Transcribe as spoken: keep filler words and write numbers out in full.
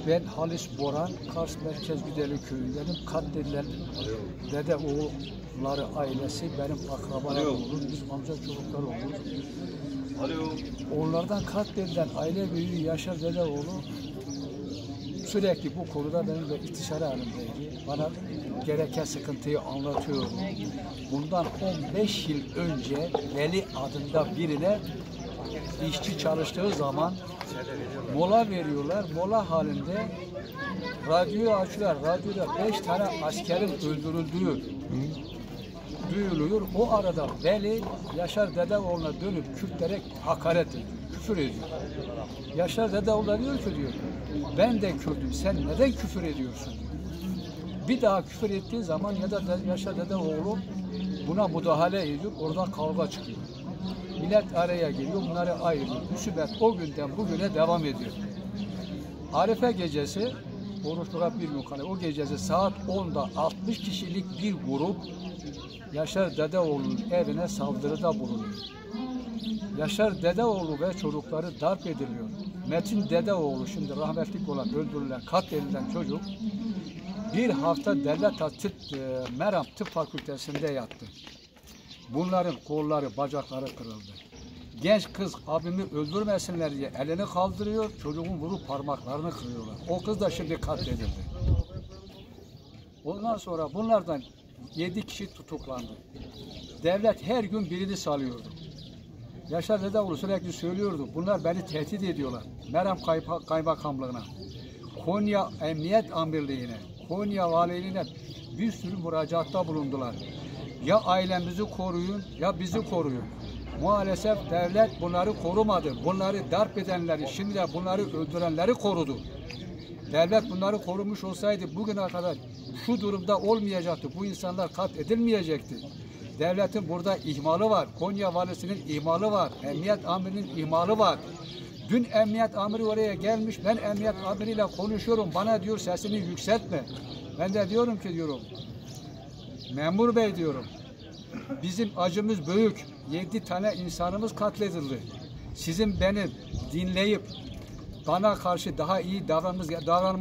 Ben Halis Boran, Kars Merkez Güdeli köyündenim. Katledilen dede oğulları ailesi benim akrabalarım olur, biz amca çocuklar olur. Alo. Onlardan katledilen aile büyüğü Yaşar Dedeoğlu sürekli bu konuda benimle istişare halindeydi. Bana gereken sıkıntıyı anlatıyordu. Bundan on beş yıl önce Veli adında birine işçi çalıştığı zaman mola veriyorlar. Mola halinde radyoyu açıyorlar. Radyoda beş tane askerin öldürüldüğü duyuluyor. O arada Veli Yaşar Dedeoğlu'na dönüp Kürtlere hakaret ediyor, küfür ediyor. Yaşar Dedeoğlu diyor ki diyor, ben de Kürt'üm, sen neden küfür ediyorsun diyor. Bir daha küfür ettiği zaman ya da Yaşar Dedeoğlu buna müdahale ediyor, oradan kavga çıkıyor. Millet araya geliyor, bunları ayırıyor. Müsibet o günden bugüne devam ediyor. Arife gecesi, oruçluğa bir gün kala, o gecesi saat onda altmış kişilik bir grup Yaşar Dedeoğlu'nun evine saldırıda bulunuyor. Yaşar Dedeoğlu ve çocukları darp ediliyor. Metin Dedeoğlu, şimdi rahmetlik olan, öldürülen, katledilen çocuk bir hafta Devlet Tıp, e, Meram Tıp Fakültesi'nde yattı. Bunların kolları, bacakları kırıldı. Genç kız abimi öldürmesinler diye elini kaldırıyor, çocuğun vurup parmaklarını kırıyorlar. O kız da şimdi katledildi. Ondan sonra bunlardan yedi kişi tutuklandı. Devlet her gün birini salıyordu. Yaşar Dedeoğlu sürekli söylüyordu. Bunlar beni tehdit ediyorlar. Meram Kaymakamlığına, Konya Emniyet Amirliğine, Konya Valiliğine bir sürü müracaatta bulundular. Ya ailemizi koruyun ya bizi koruyun. Maalesef devlet bunları korumadı. Bunları darp edenleri, şimdi de bunları öldürenleri korudu. Devlet bunları korumuş olsaydı bugüne kadar şu durumda olmayacaktı. Bu insanlar katledilmeyecekti. Devletin burada ihmalı var. Konya Valisi'nin ihmalı var. Emniyet Amirinin ihmalı var. Dün emniyet amiri oraya gelmiş. Ben emniyet amiriyle konuşuyorum. Bana diyor sesini yükseltme. Ben de diyorum ki diyorum. Memur bey diyorum. Bizim acımız büyük. Yedi tane insanımız katledildi. Sizin beni dinleyip bana karşı daha iyi davranmanız